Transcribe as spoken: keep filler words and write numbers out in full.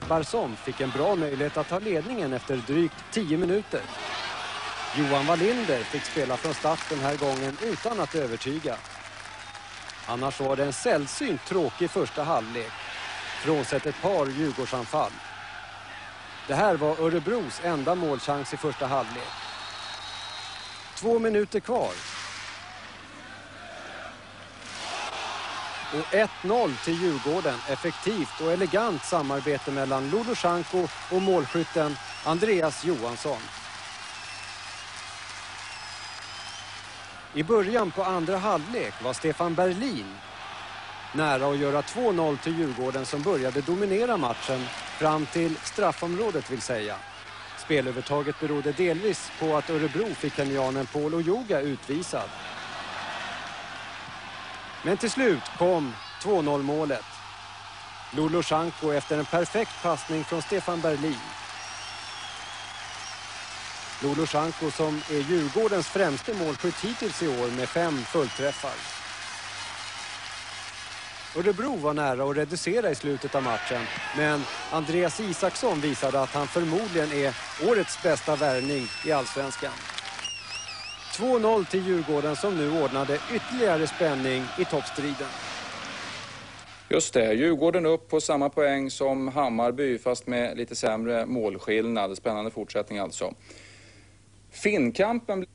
Barsson fick en bra möjlighet att ta ledningen efter drygt tio minuter. Johan Wallinder fick spela från start den här gången utan att övertyga. Annars var det en sällsynt tråkig första halvlek, frånsett ett par Djurgårdsanfall. Det här var Örebros enda målchans i första halvlek. Två minuter kvar. Och ett noll till Djurgården. Effektivt och elegant samarbete mellan Lodosjenko och målskytten Andreas Johansson. I början på andra halvlek var Stefan Berlin nära att göra två noll till Djurgården, som började dominera matchen fram till straffområdet vill säga. Spelövertaget berodde delvis på att Örebro fick kenyanen Paul Ojoga utvisad. Men till slut kom två noll målet. Lodosjenko efter en perfekt passning från Stefan Berlin. Lodosjenko som är Djurgårdens främste målskytt hittills i år med fem fullträffar. Örebro var nära att reducera i slutet av matchen, men Andreas Isaksson visade att han förmodligen är årets bästa värvning i Allsvenskan. två noll till Djurgården som nu ordnade ytterligare spänning i toppstriden. Just det, Djurgården upp på samma poäng som Hammarby fast med lite sämre målskillnad. Spännande fortsättning alltså. Finnkampen